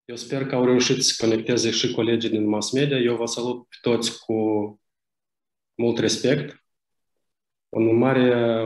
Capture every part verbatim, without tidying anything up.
Eu sper că au reușit să conecteze și colegii din mass media. Eu vă salut pe toți cu mult respect. Un mare,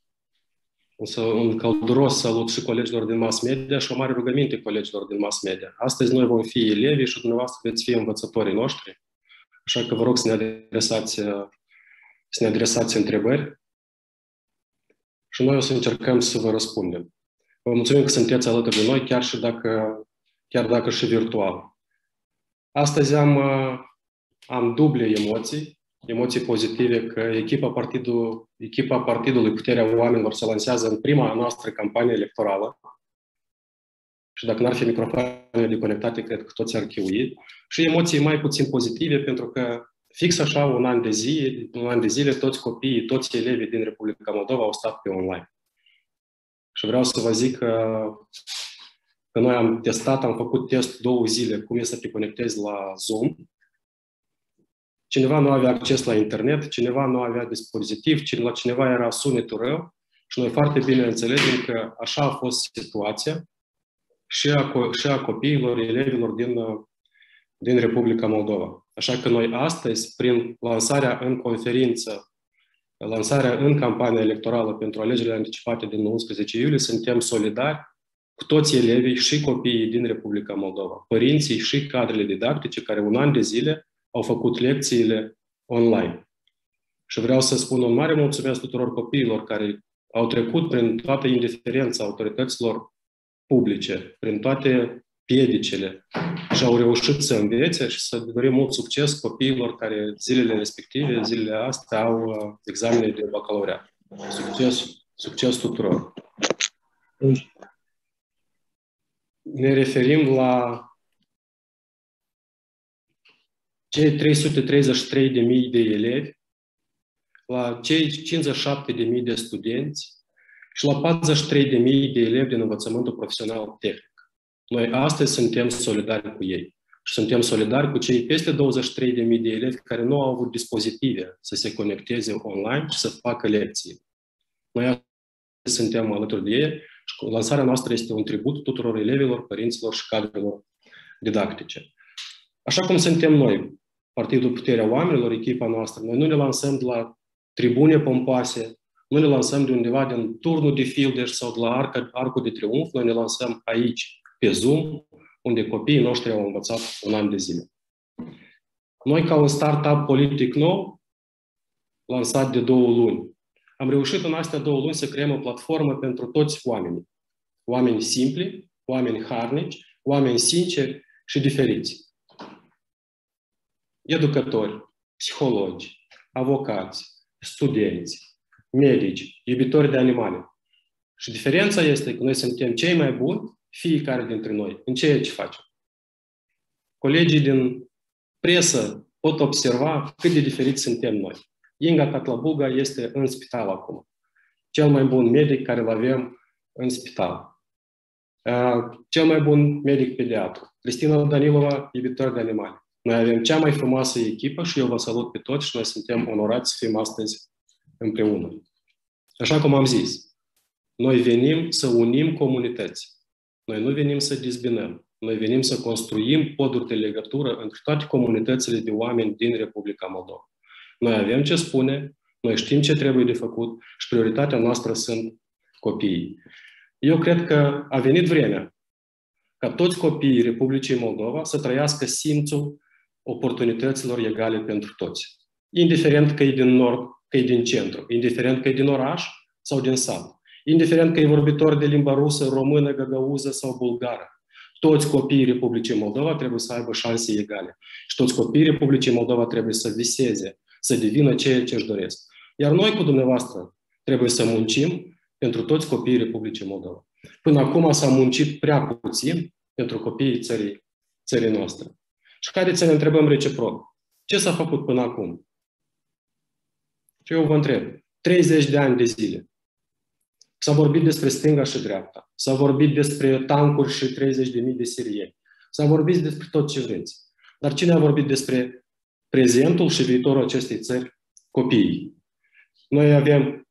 un călduros salut și colegilor din mass media și o mare rugăminte colegilor din mass media. Astăzi noi vom fi elevii și dumneavoastră veți fi învățătorii noștri. Așa că vă rog să ne adresați, să ne adresați întrebări și noi o să încercăm să vă răspundem. Vă mulțumim că sunteți alături de noi, chiar și dacă, chiar dacă și virtual. Astăzi am, am duble emoții, emoții pozitive, că echipa, partidul, echipa Partidului Puterea Oamenilor se lansează în prima noastră campanie electorală. Și dacă n-ar fi microfoanele conectate, cred că toți ar chiui. Și emoții mai puțin pozitive, pentru că fix așa, un an de zile, un an de zile, toți copiii, toți elevii din Republica Moldova au stat pe online. Și vreau să vă zic că, că noi am testat, am făcut test două zile, cum e să te conectezi la Zoom. Cineva nu avea acces la internet, cineva nu avea dispozitiv, la cineva era sunetul rău și noi foarte bine înțelegem că așa a fost situația și a, și a copiilor, elevilor din, din Republica Moldova. Așa că noi astăzi, prin lansarea în conferință, lansarea în campania electorală pentru alegerile anticipate din unsprezece iulie, suntem solidari cu toți elevii și copiii din Republica Moldova, părinții și cadrele didactice care un an de zile au făcut lecțiile online. Și vreau să spun un mare mulțumesc tuturor copiilor care au trecut prin toată indiferența autorităților publice, prin toate piedicele și au reușit să învețe și să dorim mult succes copiilor care zilele respective, zilele astea, au examene de bacalaureat. Succes, succes tuturor! Ne referim la cei trei sute treizeci și trei de mii de elevi, la cei cincizeci și șapte de mii de studenți și la patruzeci și trei de mii de elevi din învățământul profesional tehnic. Noi astăzi suntem solidari cu ei și suntem solidari cu cei peste douăzeci și trei de mii de elevi care nu au avut dispozitive să se conecteze online și să facă lecții. Noi astăzi suntem alături de ei și lansarea noastră este un tribut tuturor elevilor, părinților și cadrelor didactice. Așa cum suntem noi, Partidul Puterea Oamenilor, echipa noastră, noi nu ne lansăm de la tribune pompoase, nu ne lansăm de undeva din turnul de fildeș sau de la arca, Arcul de Triunf, noi ne lansăm aici, pe Zoom, unde copiii noștri au învățat un an de zile. Noi, ca un startup politic nou, lansat de două luni, am reușit în astea două luni să creăm o platformă pentru toți oamenii. Oameni simpli, oameni harnici, oameni sinceri și diferiți. Educatori, psihologi, avocați, studenți, medici, iubitori de animale. Și diferența este că noi suntem cei mai buni, fiecare dintre noi, în ceea ce facem. Colegii din presă pot observa cât de diferiți suntem noi. Inga Catlabuga este în spital acum. Cel mai bun medic care îl avem în spital. Cel mai bun medic pediatru. Cristina Danilova, iubitor de animale. Noi avem cea mai frumoasă echipă și eu vă salut pe toți și noi suntem onorați să fim astăzi împreună. Așa cum am zis, noi venim să unim comunități. Noi nu venim să dezbinăm. Noi venim să construim poduri de legătură între toate comunitățile de oameni din Republica Moldova. Noi avem ce spune, noi știm ce trebuie de făcut și prioritatea noastră sunt copiii. Eu cred că a venit vremea ca toți copiii Republicii Moldova să trăiască simțul oportunităților egale pentru toți. Indiferent că e din nord, că e din centru, indiferent că e din oraș sau din sat, indiferent că e vorbitor de limba rusă, română, găgăuză sau bulgară. Toți copiii Republicii Moldova trebuie să aibă șanse egale. Și toți copiii Republicii Moldova trebuie să viseze, să devină ceea ce își doresc. Iar noi cu dumneavoastră trebuie să muncim pentru toți copiii Republicii Moldova. Până acum s-a muncit prea puțin pentru copiii țării, țării noastre. Și haideți să ne întrebăm reciproc. Ce s-a făcut până acum? Și eu vă întreb. treizeci de ani de zile. S-a vorbit despre stânga și dreapta. S-a vorbit despre tancuri și treizeci de mii de sirieni. S-a vorbit despre tot ce vreți. Dar cine a vorbit despre prezentul și viitorul acestei țări? Copiii. Noi avem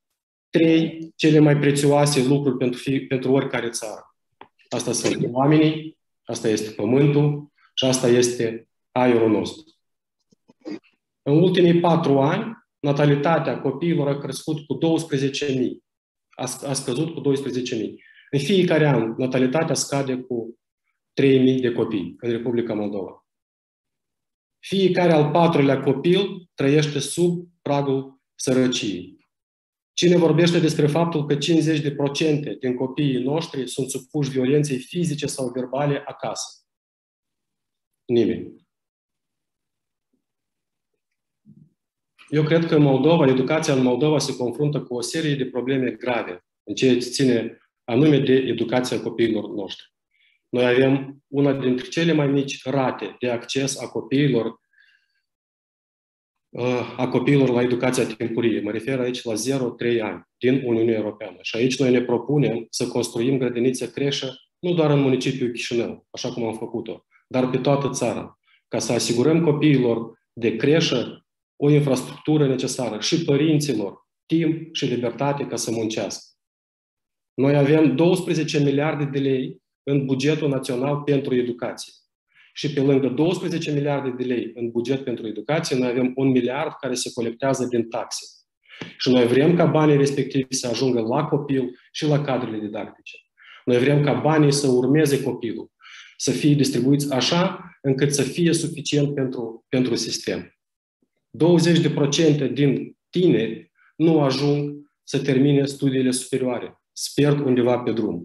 trei cele mai prețioase lucruri pentru, fi, pentru oricare țară. Asta sunt oamenii, Asta este pământul și asta este aerul nostru. În ultimii patru ani, natalitatea copiilor a crescut cu douăsprezece mii. A, a scăzut cu douăsprezece mii. În fiecare an, natalitatea scade cu trei mii de copii în Republica Moldova. Fiecare al patrulea copil trăiește sub pragul sărăciei. Cine vorbește despre faptul că cincizeci la sută din copiii noștri sunt supuși violenței fizice sau verbale acasă? Nimeni. Eu cred că în Moldova, educația în Moldova se confruntă cu o serie de probleme grave în ceea ce ține anume de educația copiilor noștri. Noi avem una dintre cele mai mici rate de acces a copiilor a copiilor la educația timpurie. Mă refer aici la zero trei ani din Uniunea Europeană. Și aici noi ne propunem să construim grădinițe creșă nu doar în municipiul Chișinău, așa cum am făcut-o, dar pe toată țara, ca să asigurăm copiilor de creșă o infrastructură necesară și părinților timp și libertate ca să muncească. Noi avem douăsprezece miliarde de lei în bugetul național pentru educație. Și pe lângă douăsprezece miliarde de lei în buget pentru educație, noi avem un miliard care se colectează din taxe. Și noi vrem ca banii respectivi să ajungă la copil și la cadrele didactice. Noi vrem ca banii să urmeze copilul, să fie distribuiți așa încât să fie suficient pentru, pentru sistem. douăzeci la sută din tineri nu ajung să termine studiile superioare. Sper undeva pe drum.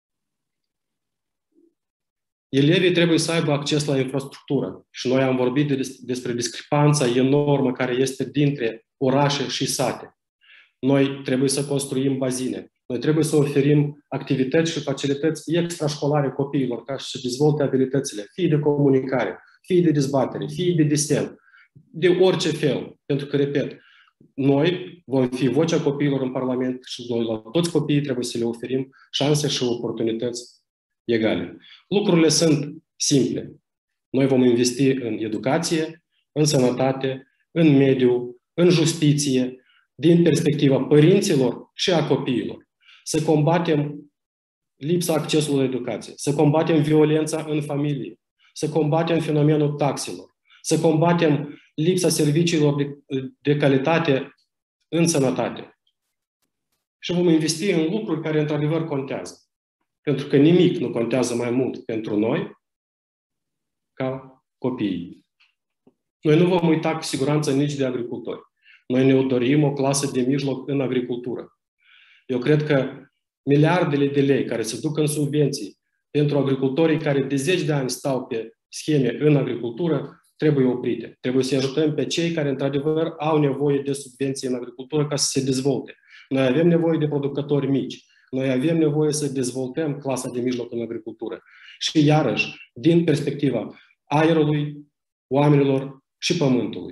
Elevii trebuie să aibă acces la infrastructură. Și noi am vorbit de, despre discrepanța enormă care este dintre orașe și sate. Noi trebuie să construim bazine. Noi trebuie să oferim activități și facilități extrașcolare copiilor ca să dezvolte abilitățile, fie de comunicare, fie de dezbatere, fie de desen, de orice fel. Pentru că, repet, noi vom fi vocea copiilor în Parlament și noi la toți copiii trebuie să le oferim șanse și oportunități egale. Lucrurile sunt simple. Noi vom investi în educație, în sănătate, în mediu, în justiție, din perspectiva părinților și a copiilor. Să combatem lipsa accesului la educație, să combatem violența în familie, să combatem fenomenul taxelor, să combatem lipsa serviciilor de, de calitate în sănătate. Și vom investi în lucruri care într-adevăr contează. Pentru că nimic nu contează mai mult pentru noi ca copiii. Noi nu vom uita cu siguranță nici de agricultori. Noi ne dorim o clasă de mijloc în agricultură. Eu cred că miliardele de lei care se duc în subvenții pentru agricultorii care de zeci de ani stau pe scheme în agricultură trebuie oprite. Trebuie să ajutăm pe cei care într-adevăr au nevoie de subvenții în agricultură ca să se dezvolte. Noi avem nevoie de producători mici. Noi avem nevoie să dezvoltăm clasa de mijloc în agricultură. Și iarăși, din perspectiva aerului, oamenilor și pământului.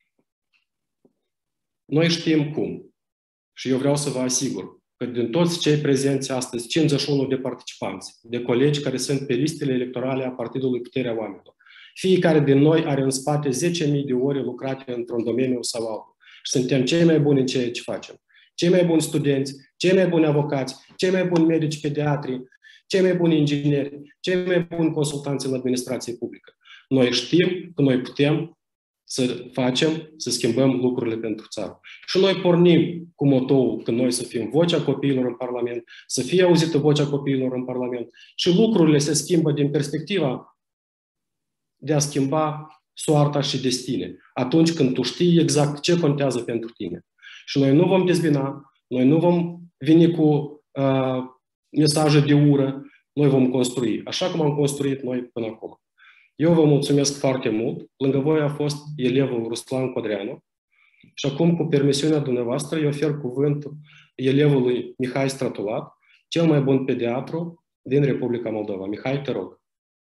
Noi știm cum. Și eu vreau să vă asigur că din toți cei prezenți astăzi, cincizeci și unu de participanți, de colegi care sunt pe listele electorale a Partidului Puterea Oamenilor, fiecare din noi are în spate zece mii de ore lucrate într-un domeniu sau altul. Și suntem cei mai buni în ceea ce facem. Cei mai buni studenți, cei mai buni avocați, cei mai buni medici pediatri, cei mai buni ingineri, cei mai buni consultanți în administrație publică. Noi știm că noi putem să facem, să schimbăm lucrurile pentru țară. Și noi pornim cu motoul că noi să fim vocea copiilor în Parlament, să fie auzită vocea copiilor în Parlament și lucrurile se schimbă din perspectiva de a schimba soarta și destine. Atunci când tu știi exact ce contează pentru tine. Și noi nu vom dezbina, noi nu vom veni cu uh, mesaje de ură, noi vom construi, așa cum am construit noi până acum. Eu vă mulțumesc foarte mult. Lângă voi a fost elevul Ruslan Codreanu. Și acum, cu permisiunea dumneavoastră, eu ofer cuvântul elevului Mihai Stratulat, cel mai bun pediatru din Republica Moldova. Mihai, te rog.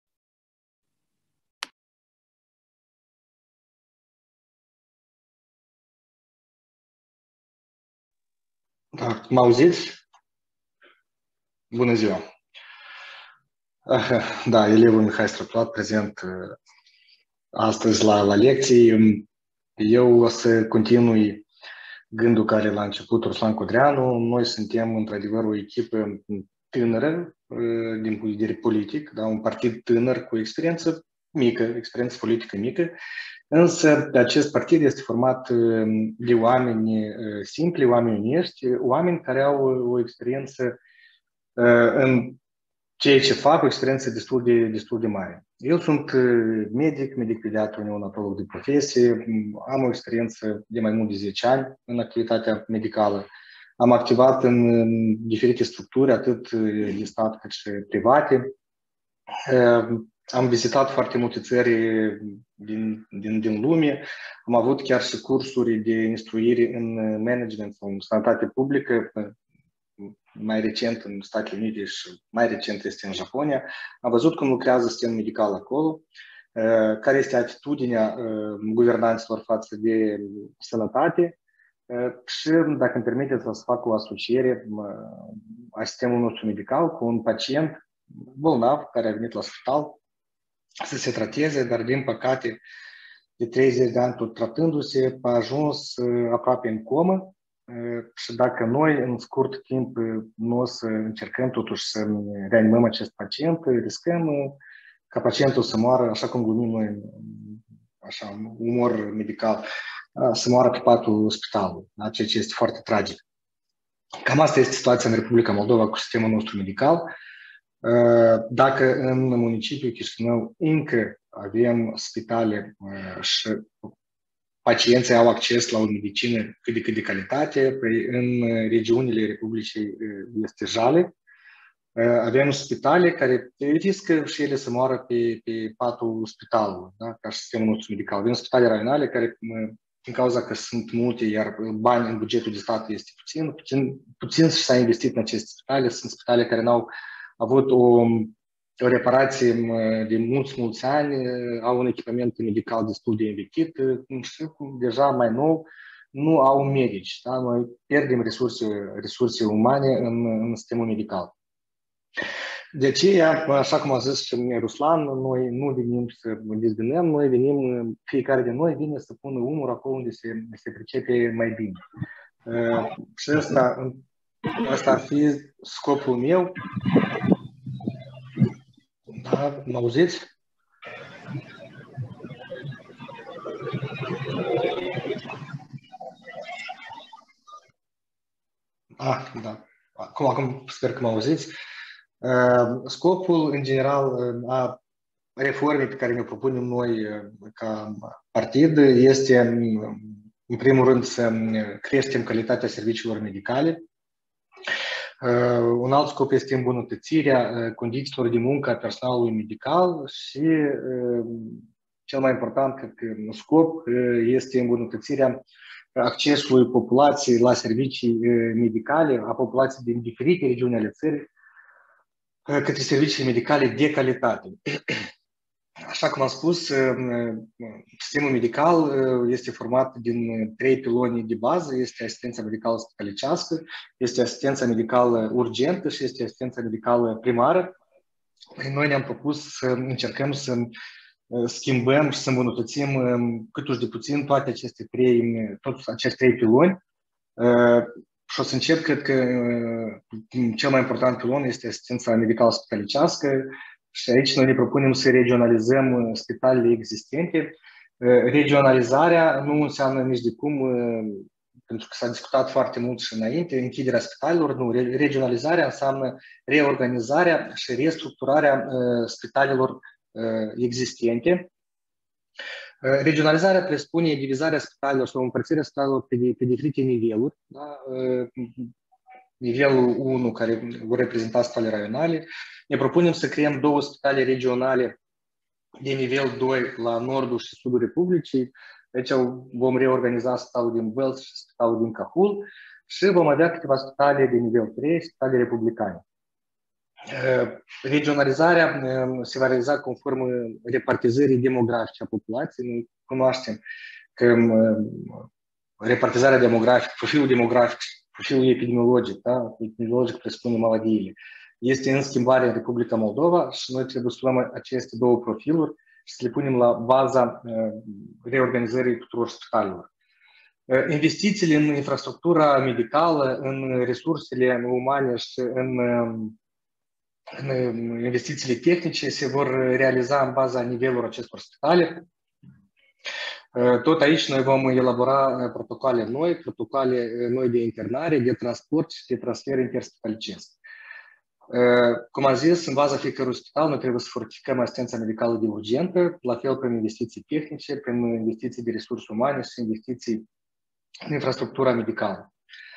Da, mă auziți? Bună ziua! Da, elevul Mihai Stratulat, prezent astăzi la, la lecții. Eu o să continui gândul care l-a început Ruslan Codreanu. Noi suntem, într-adevăr, o echipă tânără din punct de vedere politic, da? Un partid tânăr cu experiență mică, experiență politică mică, însă acest partid este format de oameni simpli, oameni onești, oameni care au o experiență în ceea ce fac, o experiență destul de, destul de mare. Eu sunt medic, medic pediatru, neonatolog de profesie, am o experiență de mai mult de zece ani în activitatea medicală. Am activat în diferite structuri, atât de stat cât și private. Am vizitat foarte multe țări din, din, din lume. Am avut chiar și cursuri de instruire în management sau în sănătate publică, mai recent în Statele Unite și mai recent este în Japonia. Am văzut cum lucrează sistemul medical acolo, care este atitudinea guvernanților față de sănătate și, dacă îmi permiteți, o să fac o asociere a sistemului nostru medical cu un pacient bolnav care a venit la spital să se trateze, dar din păcate de treizeci de ani tot tratându-se a ajuns aproape în comă. Și dacă noi în scurt timp nu o să încercăm totuși să reanimăm acest pacient, riscăm ca pacientul să moară, așa cum glumim noi, așa, umor medical, să moară pe patul spitalului, da? Ceea ce este foarte tragic. Cam asta este situația în Republica Moldova cu sistemul nostru medical. Dacă în municipiul Chișinău încă avem spitale și pacienții au acces la o medicină cât de cât de calitate, păi în regiunile Republicii este jale. Avem spitale care riscă și ele să moară pe, pe patul spitalului, da? Ca și sistemul nostru medical. Avem spitale raionale care, din cauza că sunt multe, iar bani în bugetul de stat este puțin, puțin, puțin și s-a investit în aceste spitale. Sunt spitale care n-au avut o, o reparație de mulți, mulți ani, au un echipament medical destul de învechit și deja mai nou nu au medici. Da? Noi pierdem resurse, resurse umane în, în sistemul medical. De aceea, așa cum a zis și Ruslan, noi nu venim să dezbinăm, noi venim, fiecare din noi vine să pună umărul acolo unde se, se pricepe mai bine. Și asta, asta ar fi scopul meu. Da, mă auziți? Ah, da. Acum, acum sper că mă auziți. Scopul, în general, a reformei pe care ne propunem noi ca partid este, în primul rând, să creștem calitatea serviciilor medicale. Un alt scop este îmbunătățirea condițiilor de muncă a personalului medical și, cel mai important, cred că scop este îmbunătățirea accesului populației la servicii medicale, a populației din diferite regiuni ale țării, către servicii medicale de calitate. Așa cum am spus, sistemul medical este format din trei piloni de bază. Este asistența medicală spitalicească, este asistența medicală urgentă și este asistența medicală primară. Noi ne-am propus să încercăm să schimbăm și să îmbunătățim câtuși de puțin toate aceste trei, toți acești trei piloni. Și o să încep, cred că cel mai important pilon este asistența medicală spitalicească. Și aici noi ne propunem să regionalizăm spitalele existente. Regionalizarea nu înseamnă nici de cum, pentru că s-a discutat foarte mult și înainte, închiderea spitalelor. Nu, regionalizarea înseamnă reorganizarea și restructurarea spitalelor existente. Regionalizarea presupune divizarea spitalelor sau împărțirea spitalelor pe, pe diferite niveluri. Da? Nivelul unu, care vor reprezenta spitalele raionale. Ne propunem să creăm două spitale regionale de nivel doi la nordul și sudul Republicii. Deci vom reorganiza spitalul din Bălți și spitalul din Cahul și vom avea câteva spitale de nivel trei, spitale republicane. Regionalizarea se va realiza conform repartizării demografice a populației. Noi cunoaștem că repartizarea demografică, profilul demografic, profilul epidemiologic, da? Epidemiologic presupune maladiile, este în schimbare în Republica Moldova și noi trebuie să luăm aceste două profiluri și să le punem la baza reorganizării tuturor spitalelor. Investițiile în infrastructura medicală, în resursele umane și în investițiile tehnice se vor realiza în baza nivelurilor acestor spitale. Tot aici noi vom elabora protocoale noi, protocoale noi de internare, de transport și de transfer interspitalicesc. Cum am zis, în baza fiecărui spital noi trebuie să fortificăm asistența medicală de urgentă, la fel prin investiții tehnice, prin investiții de resurse umane și investiții în infrastructura medicală.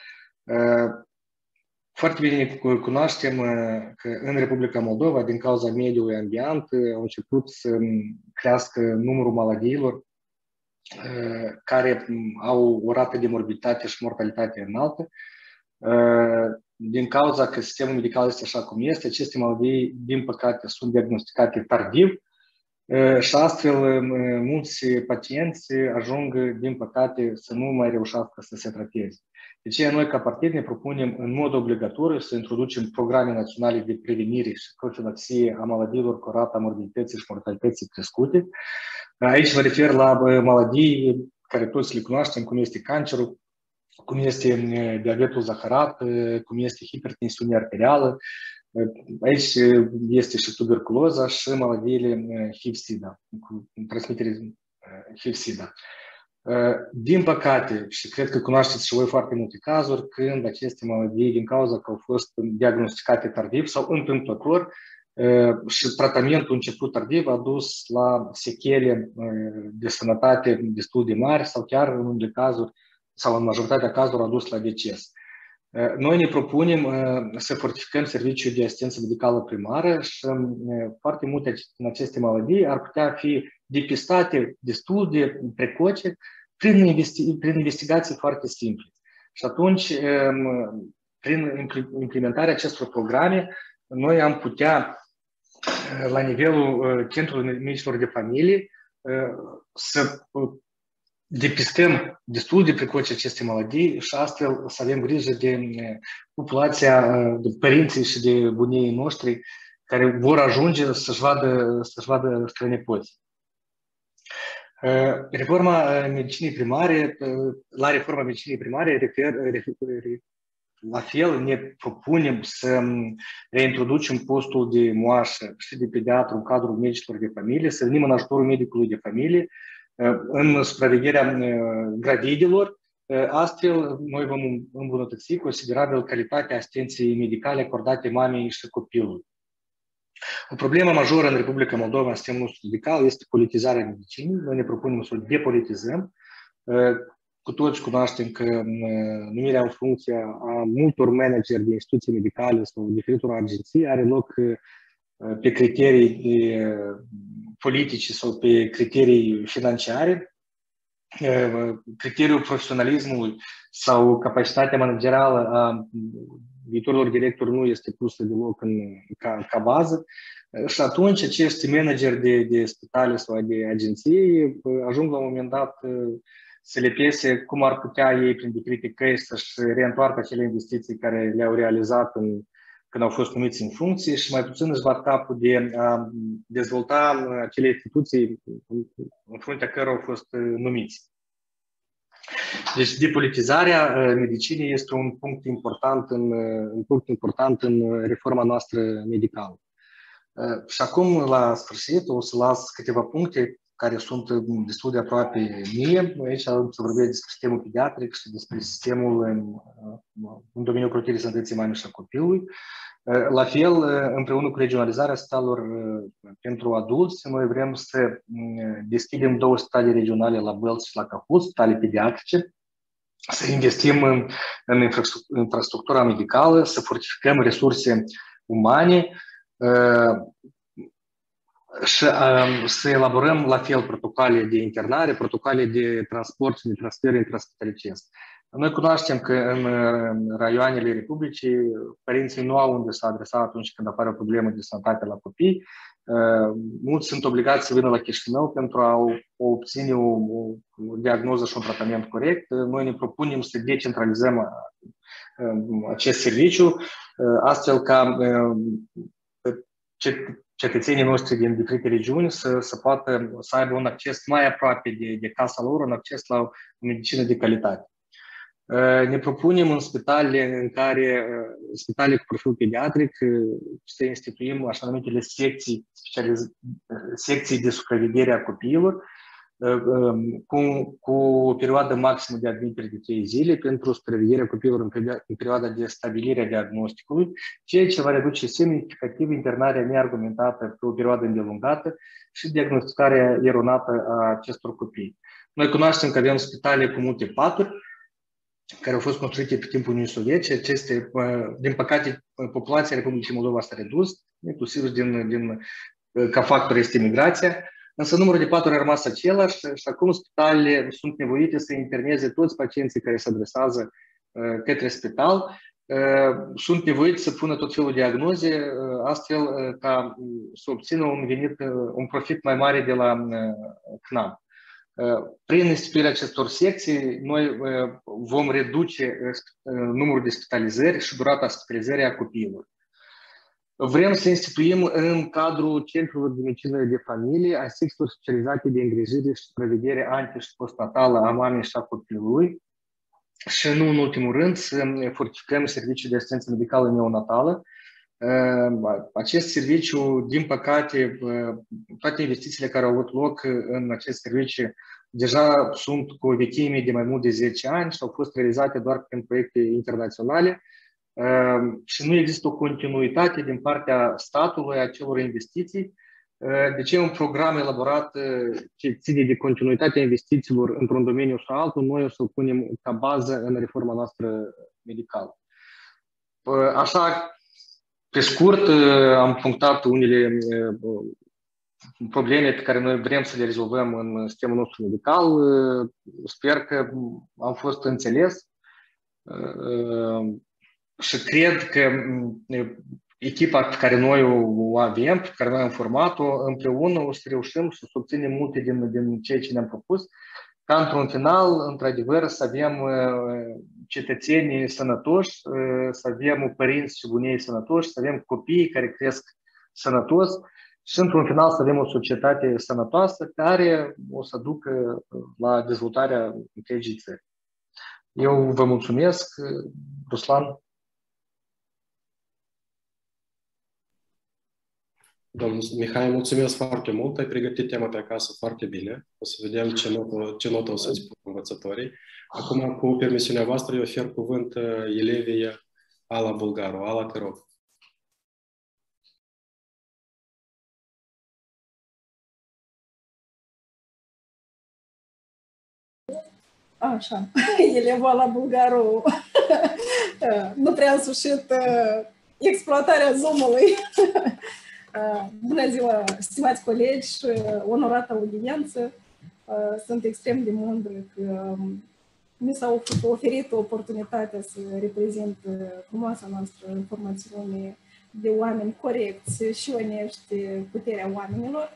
Foarte bine cunoaștem că în Republica Moldova, din cauza mediului ambient, au început să crească numărul maladiilor care au o rată de morbiditate și mortalitate înaltă. Din cauza că sistemul medical este așa cum este, aceste maladii, din păcate, sunt diagnosticate tardiv și astfel mulți pacienți ajung, din păcate, să nu mai reușească să se trateze. De aceea noi, ca partid, ne propunem în mod obligatoriu să introducem programe naționale de prevenire și profilaxie a maladiilor cu rata morbidității și mortalității crescute. Aici mă refer la maladii care toți le cunoaștem, cum este cancerul, cum este diabetul zaharat, cum este hipertensiunea arterială. Aici este și tuberculoza și maladiile H I V-SIDA, cu transmitere H I V-SIDA. Din păcate, și cred că cunoașteți și voi foarte multe cazuri, când aceste maladii, din cauza că au fost diagnosticate tardiv sau întâmplător, și tratamentul început tardiv a dus la sechele de sănătate destul de mari sau chiar în unele cazuri sau în majoritatea cazurilor a dus la deces. Noi ne propunem să fortificăm serviciul de asistență medicală primară și foarte multe din aceste maladii ar putea fi depistate destul de precoce prin, investi prin investigații foarte simple. Și atunci, prin implementarea acestor programe, noi am putea, la nivelul Centrului Medicilor de Familie, să depistăm destul de precoce aceste maladii și astfel să avem grijă de populația, de părinții și de bunii noștri care vor ajunge să-și vadă, să-și vadă strănepoții. Reforma medicinei primare, la reforma medicinei primare, refer, refer, la fel ne propunem să reintroducem postul de moașă și de pediatru în cadrul medicilor de familie, să venim în ajutorul medicului de familie, în supravegherea gravidilor. Astfel, noi vom îmbunătăți considerabil calitatea asistenței medicale acordate mamei și copilului. O problemă majoră în Republica Moldova, în sistemul nostru medical, este politizarea medicinii. Noi ne propunem să o depolitizăm. Cu toți cunoaștem că numirea în funcție a multor manageri de instituții medicale sau diferitor agenții are loc pe criterii politice sau pe criterii financiare. Criteriul profesionalismului sau capacitatea managerială a viitorilor directori nu este pusă deloc în, ca, ca bază. Și atunci acești manageri de, de spitale sau de agenții ajung la un moment dat să le pese cum ar putea ei prin diferite căi să-și reîntoarcă acele investiții care le-au realizat în, când au fost numiți în funcție și mai puțin își bat capul de a dezvolta acele instituții în fruntea cărora au fost numiți. Deci depolitizarea medicinii este un punct important în, un punct important în reforma noastră medicală. Și acum, la sfârșit, o să las câteva puncte care sunt destul de aproape mie. Aici am să vorbesc despre sistemul pediatric și despre sistemul în, în domeniul crotirii sănătății mamei și a copilului. La fel, împreună cu regionalizarea spitalelor pentru adulți, noi vrem să deschidem două spitale regionale la Bălți și la Cahul, spitale pediatrice, să investim în, în infrastructura medicală, să fortificăm resurse umane și să elaborăm la fel protocoale de internare, protocoale de transport și de transfer intraspitalicesc. Noi cunoaștem că în raioanele Republicii părinții nu au unde să adresa atunci când apare o problemă de sănătate la copii. Mulți sunt obligați să vină la Chișinău pentru a obține o, o diagnoză și un tratament corect. Noi ne propunem să decentralizăm acest serviciu, astfel ca cetățenii noștri din diferite regiuni să, să poată să aibă un acces mai aproape de, de casa lor, un acces la o medicină de calitate. Ne propunem în spitalele în care, spitalele cu profil pediatric, să instituim așa numitele secții, secții de supraveghere a copiilor, cu, cu o perioadă maximă de admitere de trei zile pentru supravegherea copiilor în, în perioada de stabilire a diagnosticului, ceea ce va reduce semnificativ internarea neargumentată pe o perioadă îndelungată și diagnosticarea eronată a acestor copii. Noi cunoaștem că avem spitale cu multe paturi, care au fost construite pe timpul Uniunii Sovietice. Aceste, din păcate, populația Republicii Moldova s-a redus, inclusiv din, din, ca factor este migrația, însă numărul de paturi a rămas același și acum spitalele sunt nevoite să interneze toți pacienții care se adresează către spital. Sunt nevoiți să pună tot felul de diagnoze, astfel ca să obțină un venit, un profit mai mare de la C N A M. Prin instituirea acestor secții, noi vom reduce numărul de spitalizări și durata spitalizării a copiilor. Vrem să instituim în cadrul centrelor de medicină de familie asecțiilor specializate de îngrijire și supraveghere ante- și postnatală a mamei și a copilului și, nu în ultimul rând, să fortificăm serviciul de asistență medicală neonatală. Acest serviciu, din păcate, toate investițiile care au avut loc în acest serviciu deja sunt cu o vechime de mai mult de zece ani și au fost realizate doar prin proiecte internaționale și nu există o continuitate din partea statului a acelor investiții. De ce un program elaborat ce ține de continuitatea investițiilor într-un domeniu sau altul, noi o să-l punem ca bază în reforma noastră medicală. Așa, pe scurt, am punctat unele probleme pe care noi vrem să le rezolvăm în sistemul nostru medical. Sper că am fost înțeles și cred că echipa pe care noi o avem, pe care noi am format-o, împreună o să reușim și să obținem multe din, din ceea ce ne-am propus, ca într-un final, într-adevăr, să avem cetățenii sănătoși, să avem părinți și bunii sănătoși, să avem copii care cresc sănătos și, într-un final, să avem o societate sănătoasă care o să ducă la dezvoltarea întregii țări. Eu vă mulțumesc, Ruslan. Domnul Mihai, mulțumesc foarte mult. Ai pregătit tema pe acasă foarte bine. O să vedem ce notă, ce notă o să spună învățătorii. Acum, cu permisiunea voastră, eu ofer cuvânt elevii Ala Bulgaru. Ala, te rog. Așa, elevul Ala Bulgaru nu prea a însușit exploatarea Zoom-ului. Bună ziua, stimați colegi și onorată audiență. Sunt extrem de mândră că mi s-a oferit oportunitatea să reprezint frumoasa noastră formațiune de oameni corecți și onești, puterea oamenilor.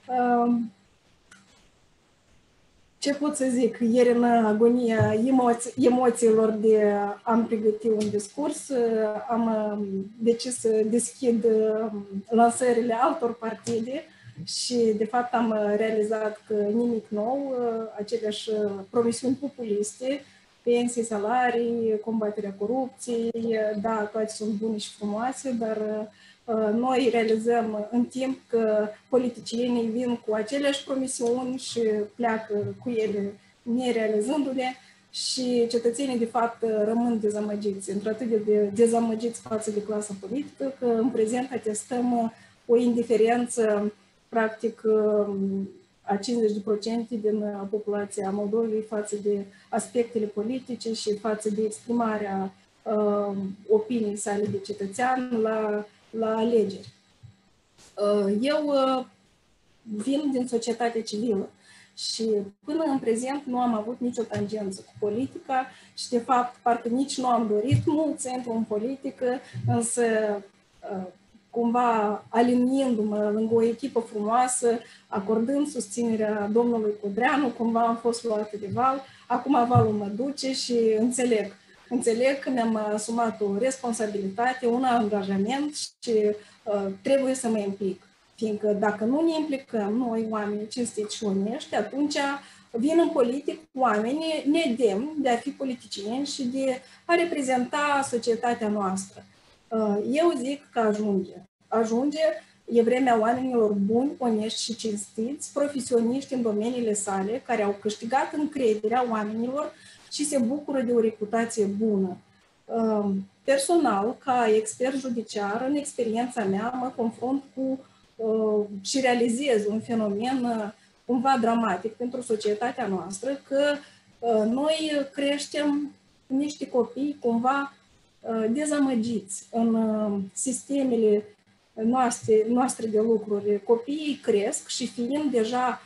Ce pot să zic? Ieri, în agonia emoți emoțiilor de am pregătit un discurs, am decis să deschid lansările altor partide și, de fapt, am realizat că nimic nou, aceleași promisiuni populiste, pensii, salarii, combaterea corupției, da, toate sunt bune și frumoase, dar noi realizăm în timp că politicienii vin cu aceleași promisiuni și pleacă cu ele nerealizându-le și cetățenii de fapt rămân dezamăgiți, într-atât de dezamăgiți față de clasa politică, că în prezent atestăm o indiferență practic a cincizeci la sută din populația Moldovei față de aspectele politice și față de exprimarea uh, opiniei sale de cetățean la la alegeri. Eu vin din societatea civilă și până în prezent nu am avut nicio tangență cu politica și, de fapt, parcă nici nu am dorit mult să intru în politică, însă cumva aliniindu-mă lângă o echipă frumoasă, acordând susținerea domnului Codreanu, cumva am fost luată de val, acum valul mă duce și înțeleg. Înțeleg că mi-am asumat o responsabilitate, un angajament și uh, trebuie să mă implic. Fiindcă dacă nu ne implicăm noi, oamenii cinstiți și onești, atunci vin în politic oameni nedemni de a fi politicieni și de a reprezenta societatea noastră. Eu zic că ajunge. Ajunge, e vremea oamenilor buni, onești și cinstiți, profesioniști în domeniile sale, care au câștigat încrederea oamenilor și se bucură de o reputație bună. Personal, ca expert judiciar, în experiența mea, mă confrunt cu și realizez un fenomen cumva dramatic pentru societatea noastră, că noi creștem niște copii cumva dezamăgiți în sistemele noastre, noastre de lucruri. Copiii cresc și fiind deja,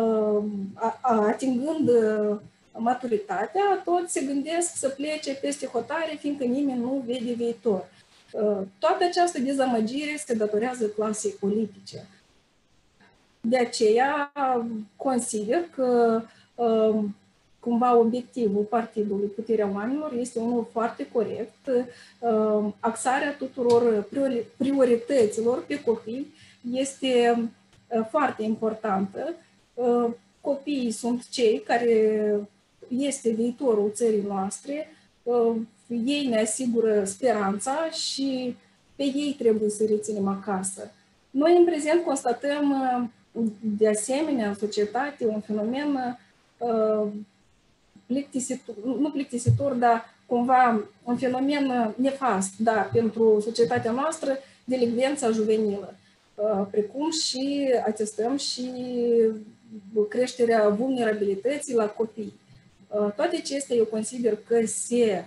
atingând maturitatea, toți se gândesc să plece peste hotare, fiindcă nimeni nu vede viitor. Toată această dezamăgire se datorează clasei politice. De aceea consider că cumva obiectivul Partidului Puterea Oamenilor este unul foarte corect. Axarea tuturor priorităților pe copii este foarte importantă. Copiii sunt cei care este viitorul țării noastre, ei ne asigură speranța și pe ei trebuie să reținem acasă. Noi în prezent constatăm de asemenea în societate un fenomen plictisitor, nu plictisitor, dar cumva un fenomen nefast, da, pentru societatea noastră, delicvența juvenilă, precum și atestăm și creșterea vulnerabilității la copii. Toate acestea eu consider că se,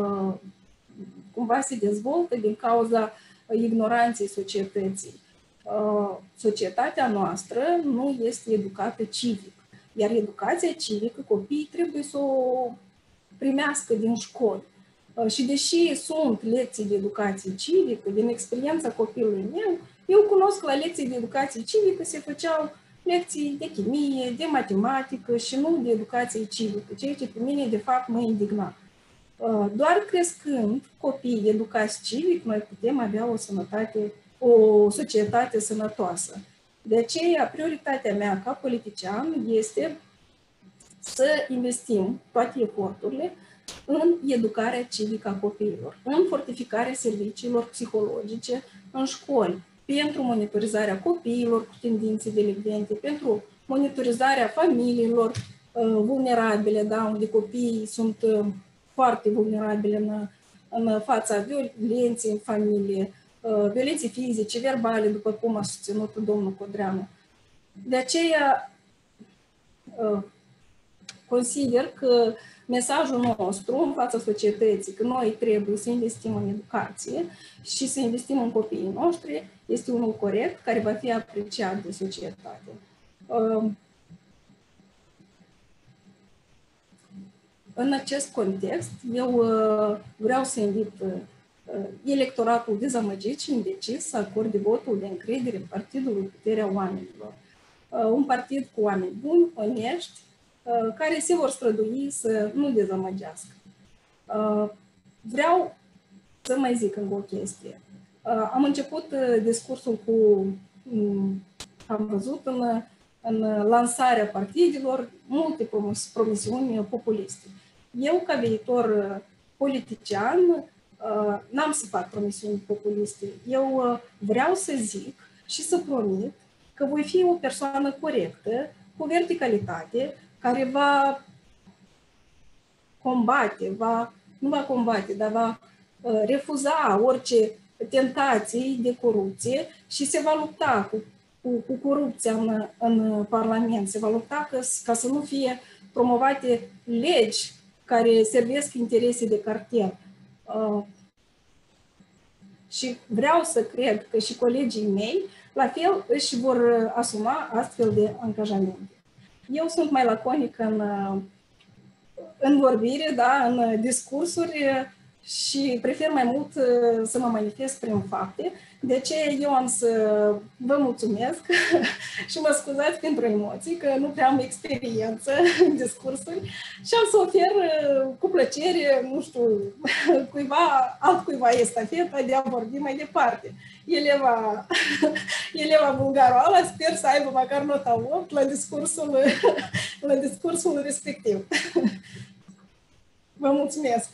cumva se dezvoltă din cauza ignoranței societății. Societatea noastră nu este educată civic, iar educația civică copiii trebuie să o primească din școli. Și deși sunt lecții de educație civică, din experiența copilului meu, eu cunosc că la lecții de educație civică se făceau lecții de chimie, de matematică și nu de educație civică, ceea ce pe mine de fapt mă indigna. Doar crescând copiii educați civic, noi putem avea o sănătate, o societate sănătoasă. De aceea, prioritatea mea ca politician este să investim toate eforturile în educarea civică a copiilor, în fortificarea serviciilor psihologice în școli, pentru monitorizarea copiilor cu tendințe delicvente, pentru monitorizarea familiilor uh, vulnerabile, da, unde copiii sunt uh, foarte vulnerabile în, în fața violenței în familie, uh, violențe fizice, verbale, după cum a susținut domnul Codreanu. De aceea uh, consider că mesajul nostru în fața societății, că noi trebuie să investim în educație și să investim în copiii noștri, este unul corect, care va fi apreciat de societate. În acest context, eu vreau să invit electoratul dezamăgit și indecis să acorde votul de încredere Partidului Puterea Oamenilor. Un partid cu oameni buni, onești, care se vor strădui să nu dezamăgească. Vreau să mai zic încă o chestie. Am început discursul cu, am văzut în, în lansarea partidelor multe promisiuni populiste. Eu, ca viitor politician, n-am să fac promisiuni populiste. Eu vreau să zic și să promit că voi fi o persoană corectă, cu verticalitate, care va combate, va, nu va combate, dar va uh, refuza orice tentații de corupție și se va lupta cu, cu, cu corupția în, în Parlament, se va lupta ca, ca să nu fie promovate legi care servesc interese de cartel. Uh, și vreau să cred că și colegii mei, la fel, își vor asuma astfel de angajamente. Eu sunt mai laconic în, în vorbire, da, în discursuri. și prefer mai mult să mă manifest prin fapte. De ce eu am să vă mulțumesc și mă scuzați pentru emoții, că nu prea am experiență în discursuri și am să ofer cu plăcere, nu știu, cuiva, altcuiva estafeta de a vorbi mai departe. Eleva, eleva bulgaroala sper să aibă măcar nota opt la discursul, la discursul respectiv. Vă mulțumesc!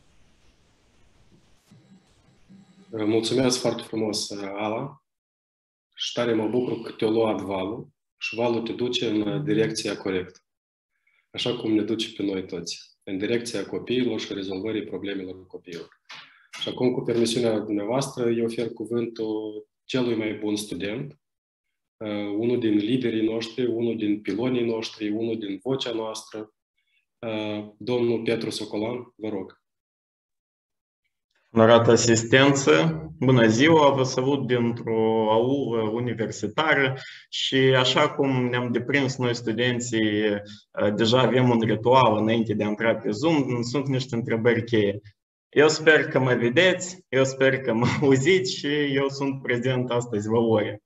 Mulțumesc foarte frumos, Ala, și tare mă bucur că te-a luat valul și valul te duce în direcția corectă, așa cum ne duce pe noi toți, în direcția copiilor și rezolvării problemelor copiilor. Și acum, cu permisiunea dumneavoastră, eu ofer cuvântul celui mai bun student, unul din liderii noștri, unul din pilonii noștri, unul din vocea noastră, domnul Petru Socolan, vă rog. Onorată asistență, bună ziua, vă salut dintr-o aulă universitară și așa cum ne-am deprins noi studenții, deja avem un ritual înainte de a intra pe Zoom, sunt niște întrebări cheie. Eu sper că mă vedeți, eu sper că mă auziți și eu sunt prezent astăzi la ore.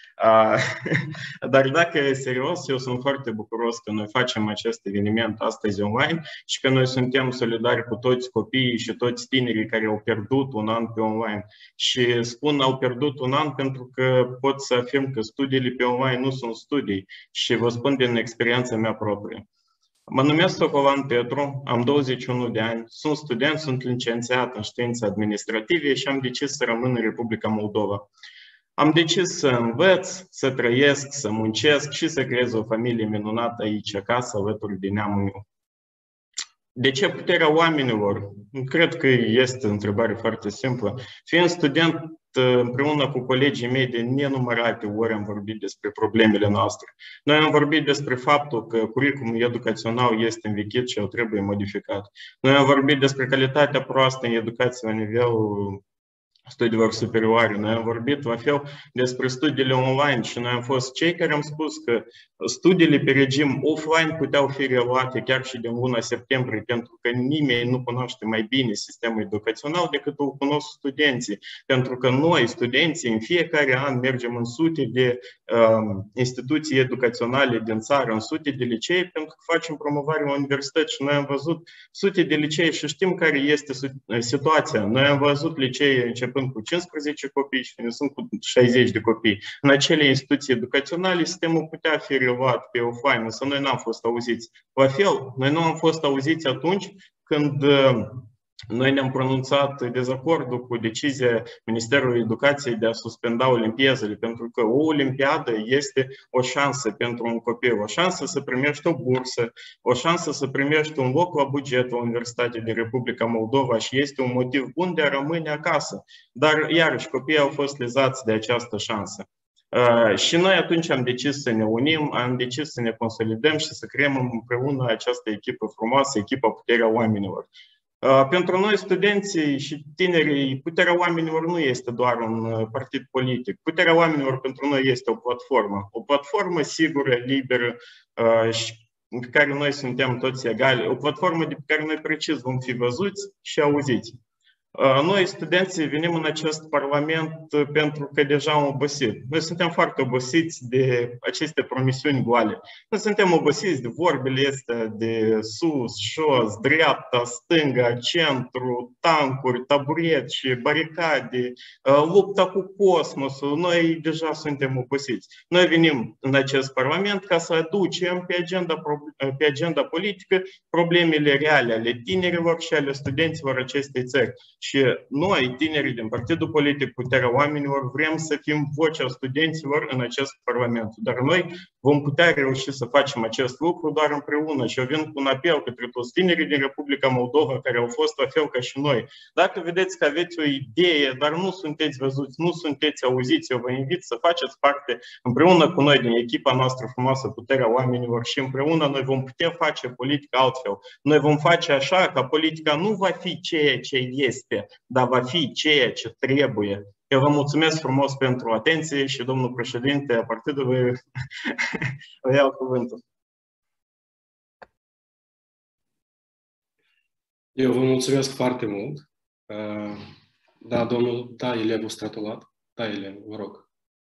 Dar dacă e serios, eu sunt foarte bucuros că noi facem acest eveniment astăzi online și că noi suntem solidari cu toți copiii și toți tinerii care au pierdut un an pe online. Și spun au pierdut un an pentru că pot să afirm că studiile pe online nu sunt studii și vă spun din experiența mea proprie. Mă numesc Socolan Petru, am douăzeci și unu de ani, sunt student, sunt licențiat în științe administrative și am decis să rămân în Republica Moldova. Am decis să învăț, să trăiesc, să muncesc și să creez o familie minunată aici acasă, alături de neamul meu. De ce puterea oamenilor? Cred că este o întrebare foarte simplă. Fiind student, împreună cu colegii mei de nenumărate ori am vorbit despre problemele noastre. Noi am vorbit despre faptul că curriculumul educațional este învechit și el trebuie modificat. Noi am vorbit despre calitatea proastă în educație la nivelul studiilor superioare. Noi am vorbit la fel despre studiile online și noi am fost cei care am spus că studiile pe regim offline puteau fi reluate chiar și din luna septembrie, pentru că nimeni nu cunoaște mai bine sistemul educațional decât o cunosc studenții. Pentru că noi, studenții, în fiecare an mergem în sute de um, instituții educaționale din țară, în sute de licee, pentru că facem promovare la universități și noi am văzut sute de licee și știm care este situația. Noi am văzut licee începând cu cincisprezece copii și sunt cu șaizeci de copii. În acele instituții educaționale, sistemul putea fi reluat pe offline, însă noi n-am fost auziți. La fel, noi nu am fost auziți atunci când noi ne-am pronunțat dezacordul cu decizia Ministerului Educației de a suspenda olimpiadele, pentru că o olimpiadă este o șansă pentru un copil, o șansă să primești o bursă, o șansă să primești un loc la buget la Universitatea din Republica Moldova și este un motiv bun de a rămâne acasă. Dar, iarăși, copiii au fost lezați de această șansă. Uh, și noi atunci am decis să ne unim, am decis să ne consolidăm și să creăm împreună această echipă frumoasă, echipa Puterea Oamenilor. Uh, pentru noi, studenții și tinerii, Puterea Oamenilor nu este doar un partid politic. Puterea Oamenilor pentru noi este o platformă. O platformă sigură, liberă uh, și pe care noi suntem toți egali. O platformă de pe care noi precis vom fi văzuți și auziți. Noi, studenții, venim în acest parlament pentru că deja am obosit. Noi suntem foarte obosiți de aceste promisiuni goale. Noi suntem obosiți de vorbele astea de sus, jos, dreapta, stânga, centru, tancuri, tabureci, baricade, lupta cu cosmosul. Noi deja suntem obosiți. Noi venim în acest parlament ca să aducem pe agenda, pe agenda politică problemele reale ale tinerilor și ale studenților acestei țări. Și noi, tinerii din Partidul Politic Puterea Oamenilor, vrem să fim vocea studenților în acest parlament. Dar noi vom putea reuși să facem acest lucru doar împreună. Și eu vin cu un apel către toți tinerii din Republica Moldova care au fost la fel ca și noi. Dacă vedeți că aveți o idee, dar nu sunteți văzuți, nu sunteți auziți, eu vă invit să faceți parte împreună cu noi din echipa noastră frumoasă Puterea Oamenilor și împreună noi vom putea face politică altfel. Noi vom face așa ca politica nu va fi ceea ce este, dar va fi ceea ce trebuie. Eu vă mulțumesc frumos pentru atenție și domnul președinte a partidului vă iau cuvântul. Eu vă mulțumesc foarte mult Da, domnul, da, elevul stratulat. Da, elev, vă rog.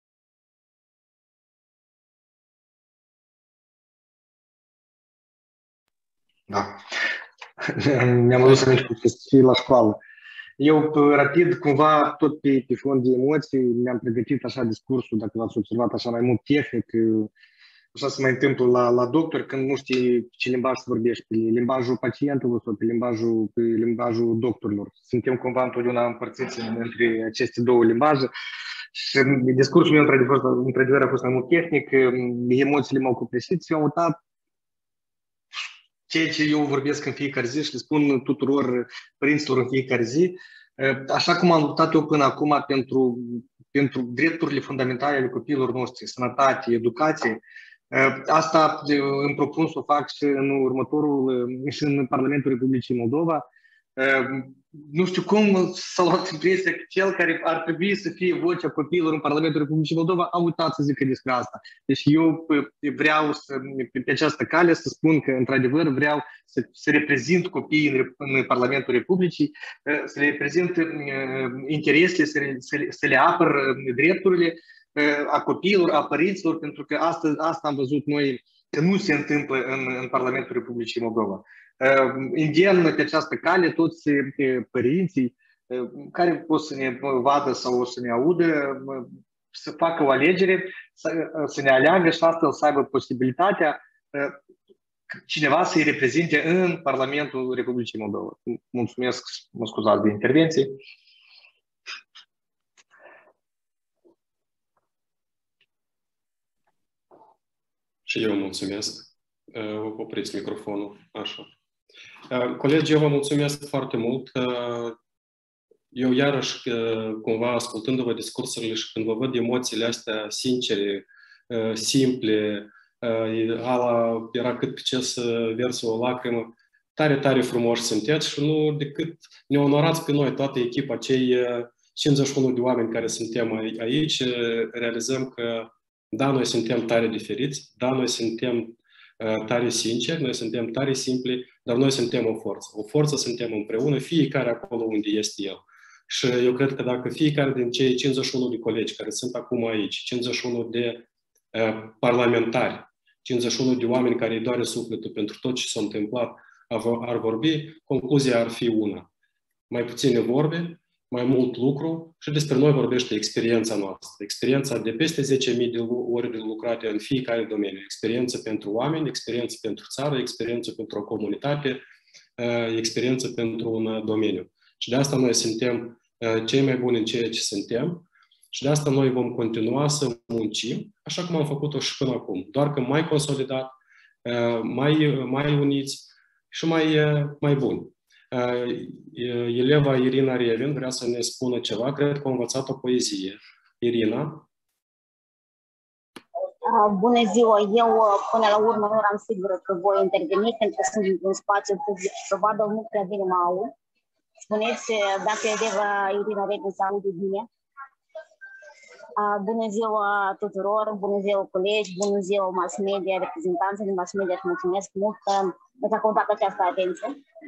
Da. Mi-am adus aminte că și la școală. Eu, rapid, cumva, tot pe, pe fond de emoții, mi-am pregătit așa discursul, dacă v-ați observat, așa mai mult tehnic, așa se mai întâmplă la, la doctor, când nu știi ce limbaj să vorbești, pe limbajul pacientului sau pe limbajul, pe limbajul doctorilor. Suntem cumva întotdeauna împărțiți între aceste două limbaje. Și discursul meu, într-adevăr, a fost mai mult tehnic, emoțiile m-au copleșit și am uitat ceea ce eu vorbesc în fiecare zi și le spun tuturor părinților în fiecare zi. Așa cum am luptat eu până acum pentru, pentru drepturile fundamentale ale copiilor noștri, sănătate, educație, asta îmi propun să o fac și în următorul, și în Parlamentul Republicii Moldova. Nu știu cum s-a luat impresia că cel care ar trebui să fie vocea copiilor în Parlamentul Republicii Moldova a uitat să zică despre asta. Deci eu vreau să, pe această cale să spun că, într-adevăr, vreau să, să reprezint copiii în, în Parlamentul Republicii, să le reprezint interesele, să le, să le, să le apăr drepturile a copiilor, a părinților, pentru că asta, asta am văzut noi că nu se întâmplă în, în Parlamentul Republicii Moldova. Îndemn pe această cale toți părinții care pot să ne vadă sau să ne audă, să facă o alegere, să, să ne aleagă și astfel să aibă posibilitatea cineva să-i reprezinte în Parlamentul Republicii Moldova. Mulțumesc, mă scuzați de intervenție. Și eu mulțumesc. Opriți microfonul. Așa. Colegii, eu vă mulțumesc foarte mult. Eu iarăși, cumva, ascultându-vă discursurile și când vă văd emoțiile astea sincere, simple, ala era cât pe ce să versă o lacrimă, tare, tare frumoși sunteți și nu decât ne onorați pe noi, toată echipa, cei cincizeci și unu de oameni care suntem aici, realizăm că, da, noi suntem tare diferiți, da, noi suntem tare sinceri, noi suntem tare simpli, dar noi suntem o forță. O forță suntem împreună, fiecare acolo unde este el. Și eu cred că dacă fiecare din cei cincizeci și unu de colegi care sunt acum aici, cincizeci și unu de uh, parlamentari, cincizeci și unu de oameni care îi doare sufletul pentru tot ce s-a întâmplat, ar vorbi, concluzia ar fi una. Mai puține vorbe, mai mult lucru și despre noi vorbește experiența noastră. Experiența de peste zece mii de ore de lucrate în fiecare domeniu. Experiență pentru oameni, experiență pentru țară, experiență pentru o comunitate, experiență pentru un domeniu. Și de asta noi suntem cei mai buni în ceea ce suntem și de asta noi vom continua să muncim, așa cum am făcut-o și până acum. Doar că mai consolidat, mai, mai uniți și mai, mai buni. Eleva Irina Revin vrea să ne spună ceva. Cred că a învățat o poezie. Irina? Bună ziua! Eu, până la urmă, nu eram sigură că voi interveni, pentru că sunt într-un spațiu public și probabil nu prea bine mă aud. Spuneți dacă Eleva Irina Revin se aude bine. Bună ziua tuturor, bună ziua colegi, bună ziua mass media, reprezentanții din mass media și mulțumesc mult că mi-ați acordat această atenție.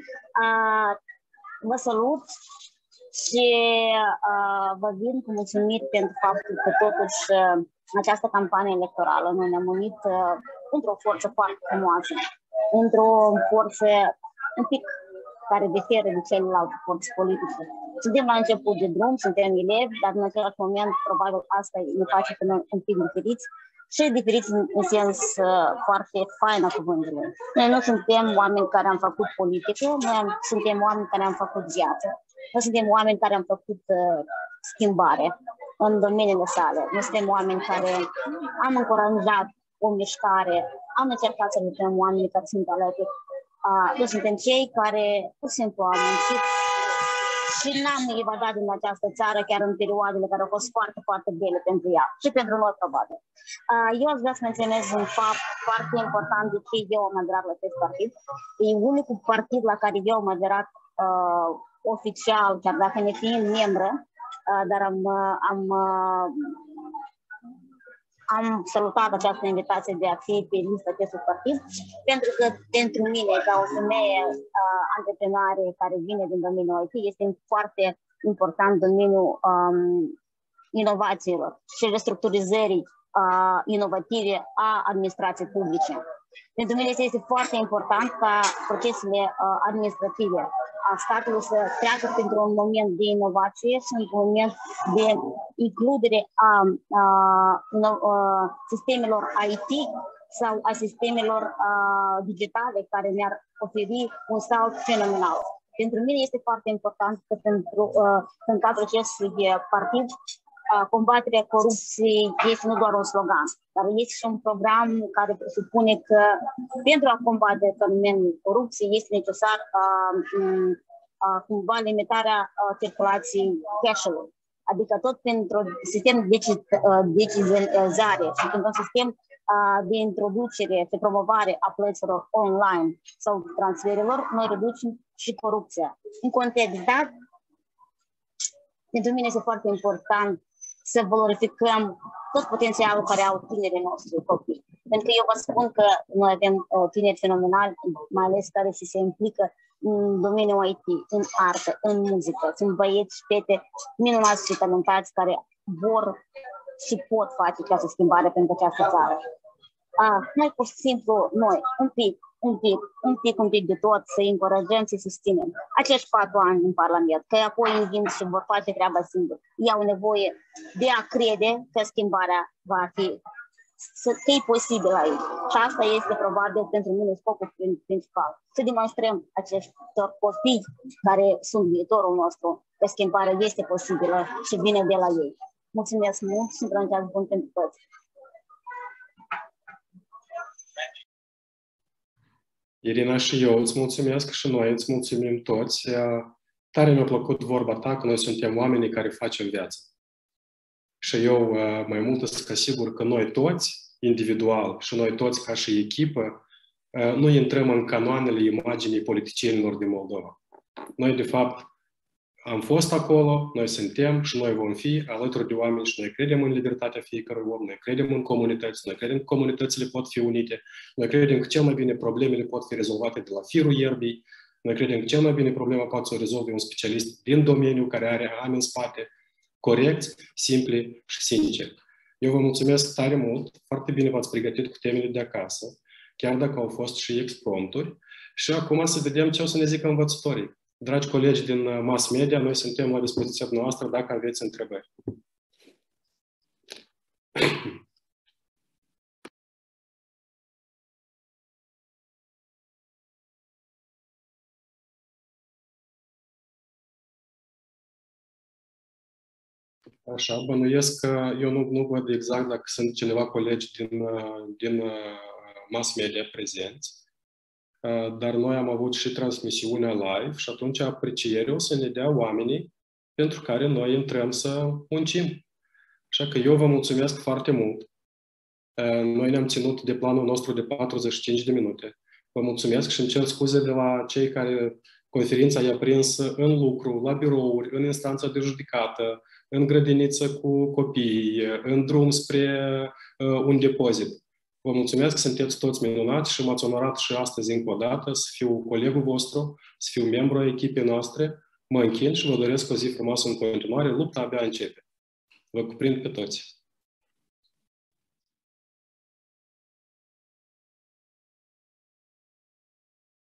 Vă salut și vă vin cu mulțumiri pentru faptul că totuși această campanie electorală noi ne-am unit într-o forță foarte frumoasă, într-o forță un pic care diferă de celelalte forțe politice. Suntem la început de drum, suntem elevi, dar în același moment probabil asta ne face pe noi un pic diferiți și diferiți în, în sens uh, foarte fain a cuvântului. Noi nu suntem oameni care am făcut politică, noi am, suntem oameni care am făcut viață. Noi suntem oameni care am făcut uh, schimbare în domeniile sale. Noi suntem oameni care am încurajat o mișcare, am încercat să lucrăm oamenii care sunt alături. Uh, noi suntem cei care, pur și simplu, am muncit și n-am evadat din această țară chiar în perioadele care au fost foarte, foarte bine pentru ea și pentru noi, probabil. Uh, eu aș vrea să menționez un fapt foarte important de ce eu am aderat la acest partid. E unicul partid la care eu am aderat uh, oficial, chiar dacă ne fiind membră, uh, dar am, uh, am uh, am salutat această invitație de a fi pe lista acestui partid, pentru că pentru mine, ca o femeie uh, antreprenoare care vine din domeniul I T, este foarte important domeniul um, inovațiilor și restructurizării uh, inovative a administrației publice. Pentru mine este foarte important ca procesele uh, administrative a statului să treacă pentru un moment de inovație și un moment de includere a, a, a, a sistemelor I T sau a sistemelor a, digitale care ne-ar oferi un salt fenomenal. Pentru mine este foarte important că pentru, a, în cadrul acestui partid combaterea corupției este nu doar un slogan, dar este și un program care presupune că pentru a combate fenomenul corupției este necesar uh, uh, cumva limitarea uh, circulației cash-ului, adică tot printr-un sistem de decizionare și printr-un sistem uh, de introducere și promovare a plăților online sau transferelor, noi reducem și corupția. În context dat, pentru mine este foarte important să valorificăm tot potențialul care au tinerii noștri copii. Pentru că eu vă spun că noi avem uh, tineri fenomenali, mai ales care se implică în domeniul I T, în artă, în muzică. Sunt băieți și fete minunați și talentați care vor și pot face această schimbare pentru această țară. Uh, noi pur și simplu, noi, un pic, un pic, un pic, un pic de tot, să încurajăm, să susținem acești patru ani în Parlament, că apoi învin și vor face treaba singur. Ei au nevoie de a crede că schimbarea va fi, că e posibil aici. Și asta este probabil pentru mine scopul principal. Să demonstrăm aceștior copii care sunt viitorul nostru, că schimbarea este posibilă și vine de la ei. Mulțumesc mult și împrăuntează bun pentru toți. Irina, și eu îți mulțumesc și noi îți mulțumim toți. Tare mi-a plăcut vorba ta că noi suntem oamenii care facem viață. Și eu mai mult sunt ca sigur că noi toți, individual, și noi toți ca și echipă, nu intrăm în canoanele imaginii politicienilor din Moldova. Noi, de fapt, am fost acolo, noi suntem și noi vom fi alături de oameni și noi credem în libertatea fiecărui om, noi credem în comunități, noi credem că comunitățile pot fi unite, noi credem că cel mai bine problemele pot fi rezolvate de la firul ierbii, noi credem că cel mai bine problema poate să o rezolve un specialist din domeniu care are ani în spate, corecți, simpli și sinceri. Eu vă mulțumesc tare mult, foarte bine v-ați pregătit cu temele de acasă, chiar dacă au fost și exprompturi, și acum să vedem ce o să ne zică învățătorii. Dragi colegi din mass media, noi suntem la dispoziția noastră dacă aveți întrebări. Așa, bănuiesc că eu nu, nu văd exact dacă sunt cineva colegi din, din mass media prezenți. Dar noi am avut și transmisiunea live și atunci aprecierea o să ne dea oamenii pentru care noi intrăm să muncim. Așa că eu vă mulțumesc foarte mult. Noi ne-am ținut de planul nostru de patruzeci și cinci de minute. Vă mulțumesc și îmi cer scuze de la cei care conferința i-a prins în lucru, la birouri, în instanța de judecată, în grădiniță cu copiii, în drum spre un depozit. Vă mulțumesc, sunteți toți minunați și m-ați onorat și astăzi încă o dată să fiu colegul vostru, să fiu membru a echipei noastre. Mă închin și vă doresc o zi frumoasă în continuare. Lupta abia începe. Vă cuprind pe toți.